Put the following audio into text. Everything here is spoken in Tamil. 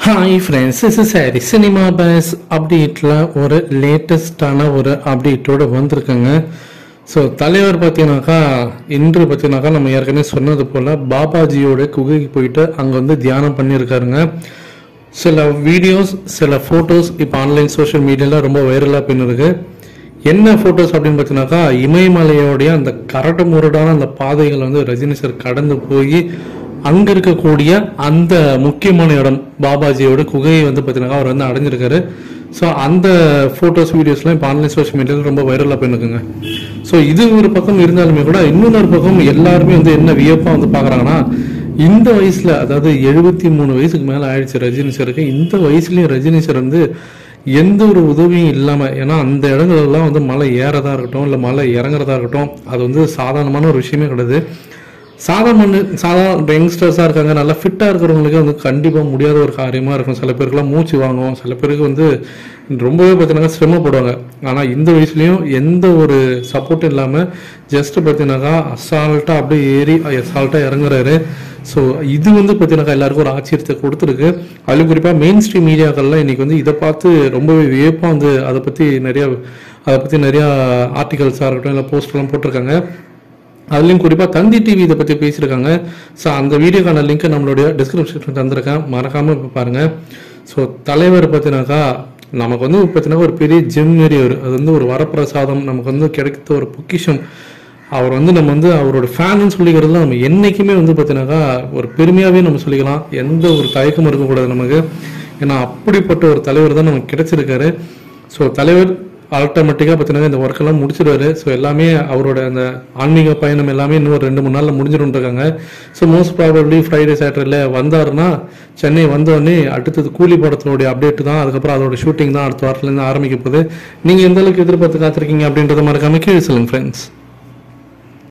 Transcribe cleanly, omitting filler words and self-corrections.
Hi friends, this is Harry. Cinema buzz அப்டேட்டில் ஒரு லேட்டஸ்டான ஒரு அப்டேட்டோடு வந்திருக்குங்க. ஸோ தலைவர் பார்த்தீங்கன்னாக்கா இன்று பார்த்தீங்கன்னாக்கா நம்ம ஏற்கனவே சொன்னது போல் பாபாஜியோட குகைக்கு போயிட்டு அங்கே வந்து தியானம் பண்ணியிருக்காருங்க. சில வீடியோஸ் சில ஃபோட்டோஸ் இப்போ ஆன்லைன் சோஷியல் மீடியாவில் ரொம்ப வைரலாக பின்னிருக்கு. என்ன ஃபோட்டோஸ் அப்படின்னு பார்த்தீங்கன்னாக்கா இமயமலையோடைய அந்த கரடு முரடான அந்த பாதைகளை வந்து ரஜினி சார் கடந்து போய் அங்கே இருக்கக்கூடிய அந்த முக்கியமான இடம் பாபாஜியோட குகையை வந்து பார்த்தீங்கன்னா அவர் வந்து அடைஞ்சிருக்காரு. ஸோ அந்த ஃபோட்டோஸ் வீடியோஸ்லாம் இப்போ ஆன்லைன் சோஷியல் மீடியாவில் ரொம்ப வைரலாக பண்ணிருக்குங்க. ஸோ இது ஒரு பக்கம் இருந்தாலுமே கூட இன்னொரு பக்கம் எல்லாருமே வந்து என்ன வியப்பாக வந்து பார்க்குறாங்கன்னா, இந்த வயசில் அதாவது 73 வயசுக்கு மேலே ஆயிடுச்சு ரஜினி சாருக்கு. இந்த வயசுலேயும் ரஜினி சார் வந்து எந்த ஒரு உதவியும் இல்லாமல், ஏன்னா அந்த இடங்கள்லாம் வந்து மலை ஏறதா இருக்கட்டும் இல்லை மலை இறங்குறதா இருக்கட்டும், அது வந்து சாதாரணமான ஒரு விஷயமே கிடையாது. சாதாரண யங்ஸ்டர்ஸாக இருக்காங்க, நல்லா ஃபிட்டாக இருக்கிறவங்களுக்கு வந்து கண்டிப்பாக முடியாத ஒரு காரியமாக இருக்கும். சில பேருக்குலாம் மூச்சு வாங்கும், சில பேருக்கு வந்து ரொம்பவே பார்த்தீங்கன்னாக்கா சிரமப்படுவாங்க. ஆனால் இந்த வயசுலேயும் எந்த ஒரு சப்போர்ட்டும் இல்லாமல் ஜஸ்ட் பார்த்தீங்கன்னாக்கா அசால்ட்டாக அப்படியே ஏறி அசால்ட்டாக இறங்குறாரு. ஸோ இது வந்து பார்த்தீங்கன்னாக்கா எல்லாருக்கும் ஒரு ஆச்சரியத்தை கொடுத்துருக்கு. அதிலும் குறிப்பாக மெயின் ஸ்ட்ரீம் மீடியாக்கள்லாம் இன்றைக்கி வந்து இதை பார்த்து ரொம்பவே வியப்பாக வந்து அதை பற்றி நிறையா ஆர்டிகல்ஸாக இருக்கட்டும் இல்லை போஸ்ட்லாம் போட்டிருக்காங்க. அதுலேயும் குறிப்பாக தந்தி டிவி இதை பற்றி பேசியிருக்காங்க. ஸோ அந்த வீடியோக்கான லிங்க்கை நம்மளுடைய டிஸ்கிரிப்ஷனில் தந்திருக்கேன், மறக்காமல் இப்போ பாருங்கள். ஸோ தலைவர் பார்த்தீங்கன்னாக்கா நமக்கு வந்து பார்த்தீங்கன்னா ஒரு பெரிய ஜெம் மாரி அது வந்து ஒரு வரப்பிரசாதம், நமக்கு வந்து கிடைத்த ஒரு பொக்கிஷம். அவர் வந்து நம்ம வந்து அவரோட ஃபேனுன்னு சொல்லிக்கிறதுல நம்ம என்றைக்குமே வந்து பார்த்தீங்கன்னாக்கா ஒரு பெருமையாகவே நம்ம சொல்லிக்கலாம். எந்த ஒரு தயக்கமும் இருக்கக்கூடாது நமக்கு. ஏன்னா அப்படிப்பட்ட ஒரு தலைவர் தான் நமக்கு கிடைச்சிருக்காரு. ஸோ தலைவர் ஆட்டோமேட்டிக்காக பார்த்தீங்கன்னா இந்த ஒர்க்கெல்லாம் முடிச்சிடுவார். ஸோ எல்லாமே அவரோட அந்த ஆன்மீக பயணம் எல்லாமே இன்னும் ஒரு 2-3 நாளில் முடிஞ்சிடும்ன்றாங்க. ஸோ மோஸ்ட் ப்ராபப்ளி ஃப்ரைடே சாட்டர்டேல வந்தாருன்னா சென்னை வந்தோடனே அடுத்தது கூலி படத்தினுடைய அப்டேட் தான், அதுக்கப்புறம் அதோட ஷூட்டிங் தான் அடுத்த வாரத்துலேருந்து ஆரம்பிக்க போகுது. நீங்கள் எந்த அளவுக்கு எதிர்பார்த்து காத்திருக்கீங்க அப்படின்றத மறக்காம கீழே சொல்லுங்கள் ஃப்ரெண்ட்ஸ்.